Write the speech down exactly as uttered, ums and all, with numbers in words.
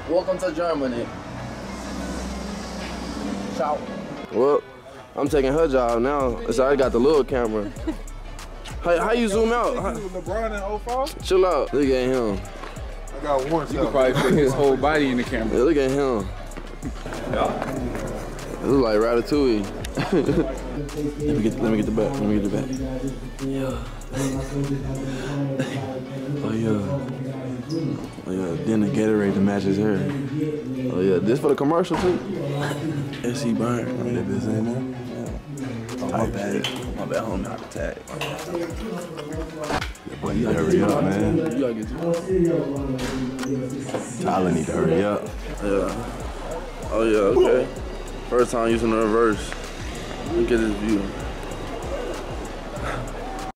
Welcome to Germany. Ciao. Well, I'm taking her job now. So I got the little camera. How, how you zoom out? How, LeBron in oh five? chill out. Look at him. I got one. You could probably put his whole body in the camera. Yeah, look at him. Yeah. It look like Ratatouille. let me get. Let me get the back. Let me get the back. Yeah. Oh yeah. Oh yeah. Then the Gatorade to match his hair. Oh yeah. This for the commercial too. S C Burn. I mean, that bitch ain't there. Oh, my bad. My bad. Homie, out the tag. Yeah, boy, you gotta hurry up, man. You gotta get to Tyler need to hurry up. Yeah. Oh yeah. Okay. First time using the reverse. Look at this view.